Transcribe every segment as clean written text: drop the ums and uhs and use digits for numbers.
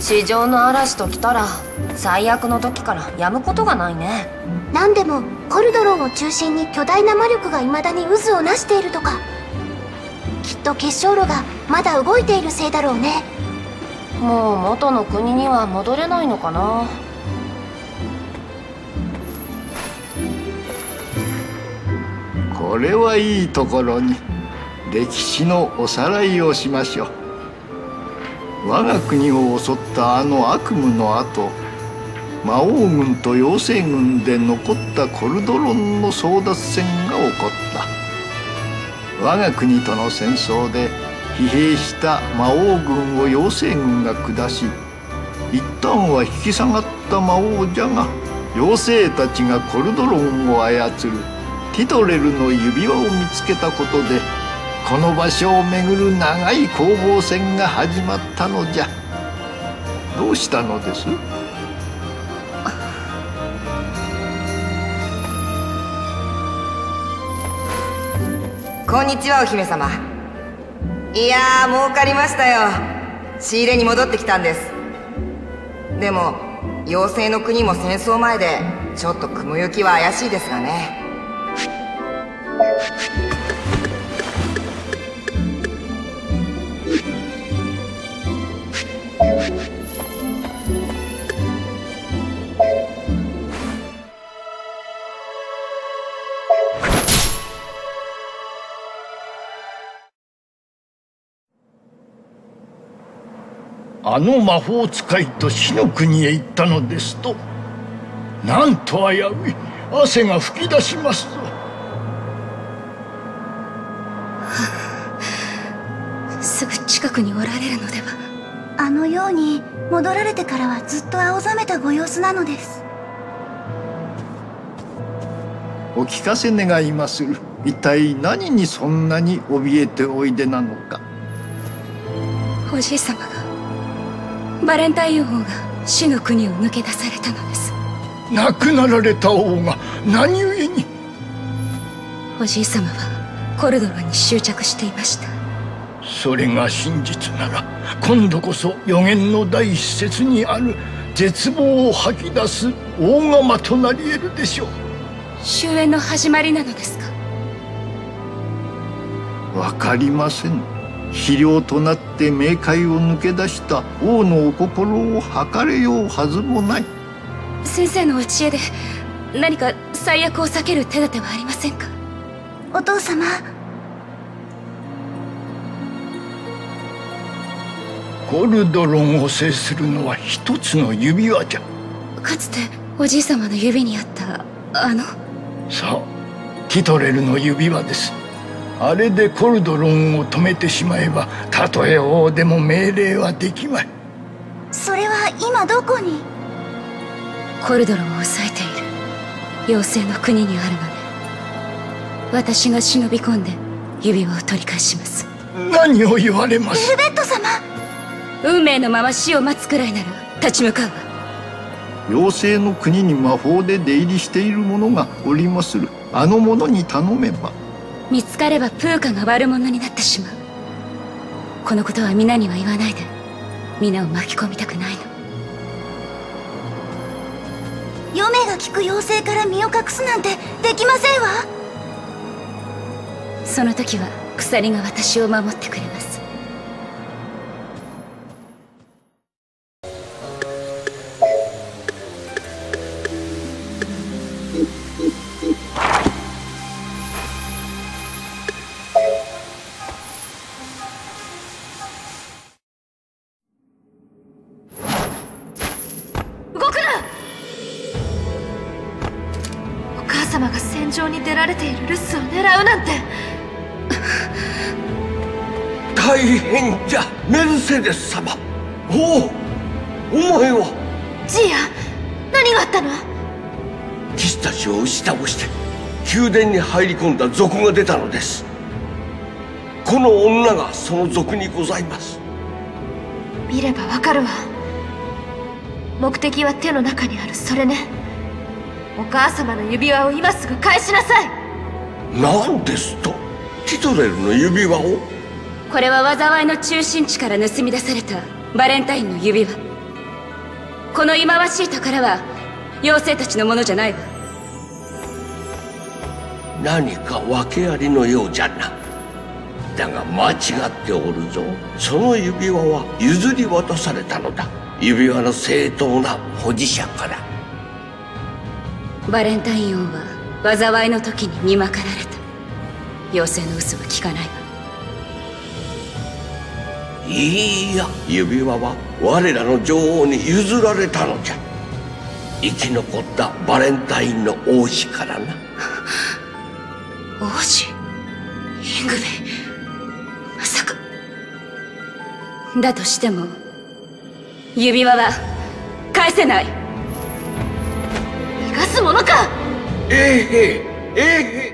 地上の嵐ときたら最悪の時からやむことがないね。 何でもコルドロンを中心に巨大な魔力が未だに渦をなしているとか。きっと結晶炉がまだ動いているせいだろうね。 もう元の国には戻れないのかな。 これはいいところに歴史のおさらいをしましょう。我が国を襲ったあの悪夢の後、魔王軍と妖精軍で残ったコルドロンの争奪戦が起こった。我が国との戦争で疲弊した魔王軍を妖精軍が下し、一旦は引き下がった魔王じゃが、妖精たちがコルドロンを操るティトレルの指輪を見つけたことで、この場所をめぐる長い攻防戦が始まったのじゃ。どうしたのです？ こんにちは、お姫様。いやー、儲かりましたよ。仕入れに戻ってきたんです。でも妖精の国も戦争前でちょっと雲行きは怪しいですがね。 あの魔法使いと死の国へ行ったのですと、なんと危うい。汗が噴き出しますぞ。 すぐ近くにおられるのでは。 あのように戻られてからはずっと青ざめたご様子なのです。 お聞かせ願いまする。一体何にそんなに怯えておいでなのか。 おじい様がバレンタイン王が死の国を抜け出されたのです。 亡くなられた王が何故に？ おじい様はコルドロンに執着していました。 それが真実なら、今度こそ予言の第一節にある絶望を吐き出す大釜となり得るでしょう。 終焉の始まりなのですか？ わかりません。肥料となって冥界を抜け出した王のお心を測れようはずもない。 先生のお知恵で何か最悪を避ける手立てはありませんか？ お父様。 コルドロンを制するのは一つの指輪じゃ。 かつておじい様の指にあったさあ、ティトレルの指輪です。あれでコルドロンを止めてしまえば、たとえ王でも命令はできまい。 それは今どこに？ コルドロンを抑えている妖精の国にあるので、私が忍び込んで指輪を取り返します。 何を言われます？ ベルベット様。 運命のまま死を待つくらいなら立ち向かうわ。 妖精の国に魔法で出入りしている者がおりまする。あの者に頼めば。 見つかればプーカが悪者になってしまう。このことは皆には言わないで。皆を巻き込みたくないの。 余命が利く妖精から身を隠すなんてできませんわ。 その時は鎖が私を守ってくれます。 様が戦場に出られている留守を狙うなんて。 大変じゃ、メルセデス様。お前は。 ジーヤ、何があったの？ 騎士たちを押し倒して宮殿に入り込んだ賊が出たのです。この女がその賊にございます。 見ればわかるわ。目的は手の中にあるそれね。お母様の指輪を今すぐ返しなさい。 何ですと？ティトレルの指輪を？ これは災いの中心地から盗み出されたバレンタインの指輪。 この忌まわしい宝は妖精たちのものじゃないわ。 何か訳ありのようじゃな。だが間違っておるぞ。その指輪は譲り渡されたのだ。指輪の正当な保持者から。 バレンタイン王は災いの時に見まかられた。妖精の嘘は聞かないわ。 いいや、指輪は我らの女王に譲られたのじゃ。生き残ったバレンタインの王子からな。 王子？イングベイ、まさか。だとしても指輪は返せない。 逃がすものか。 ええ。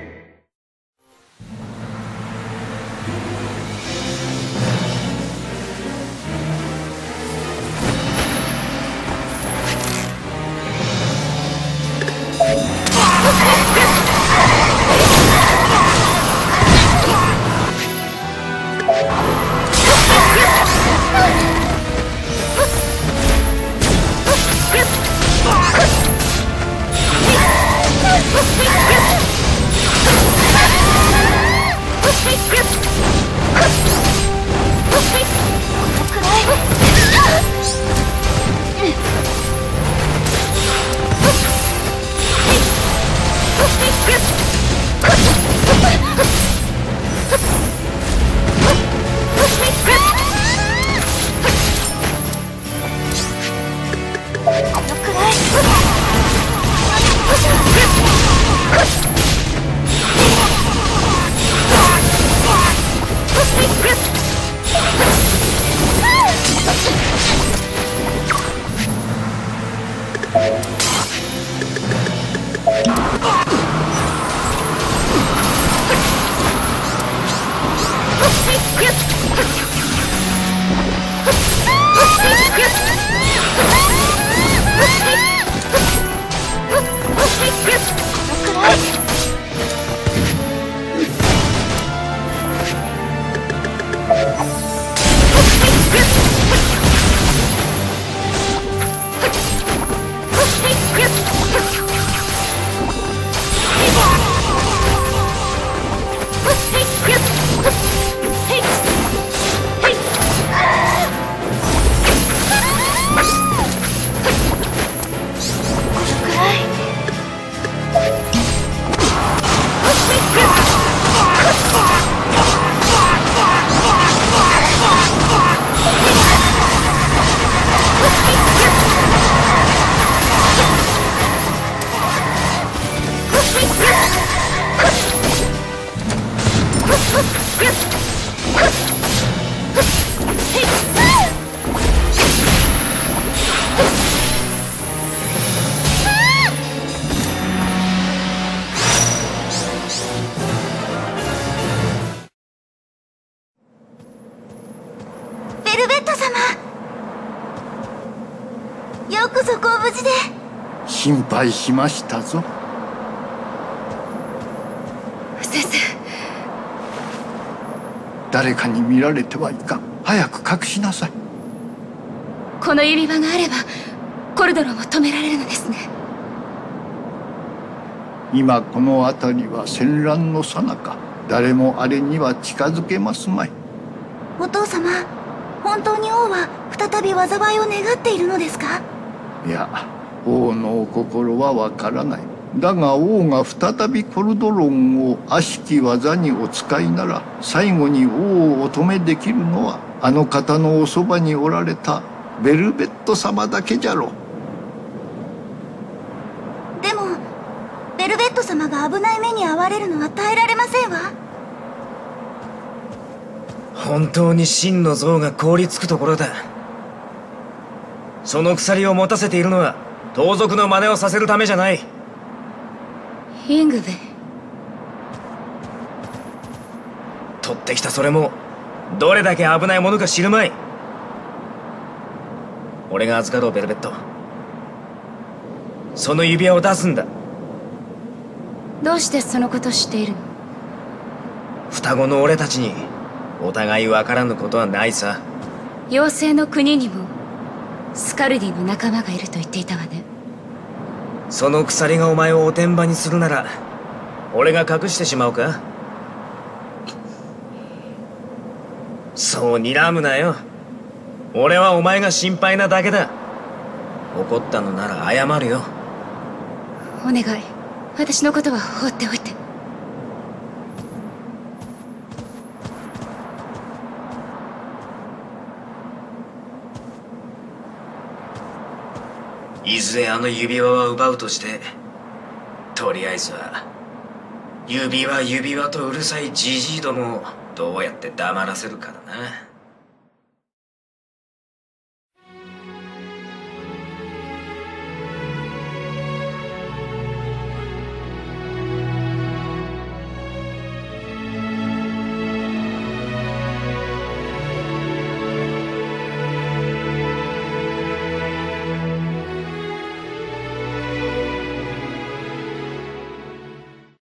よくぞご無事で。 心配しましたぞ。 先生。 誰かに見られてはいかん。早く隠しなさい。 この指輪があればコルドロンを止められるのですね。 今この辺りは戦乱の最中、誰もあれには近づけますまい。 お父様、本当に王は再び災いを願っているのですか？ いや、王のお心はわからない。だが王が再びコルドロンを悪しき技にお使いなら、最後に王をお止めできるのはあの方のおそばにおられたベルベット様だけじゃろう。 でもベルベット様が危ない目に遭われるのは耐えられませんわ。 本当に真の像が凍りつくところだ。その鎖を持たせているのは盗賊の真似をさせるためじゃない。 イングベイ。 取ってきたそれもどれだけ危ないものか知るまい。俺が預かろう、ベルベット。その指輪を出すんだ。 どうしてそのことを知っているの？ 双子の俺たちにお互い分からぬことはないさ。 妖精の国にもスカルディの仲間がいると言っていたわね。 その鎖がお前をおてんばにするなら俺が隠してしまうか？そう睨むなよ。俺はお前が心配なだけだ。怒ったのなら謝るよ。 お願い、私のことは放っておいて。 いずれあの指輪は奪うとして、とりあえずは指輪指輪とうるさいジジイどもをどうやって黙らせるかだな。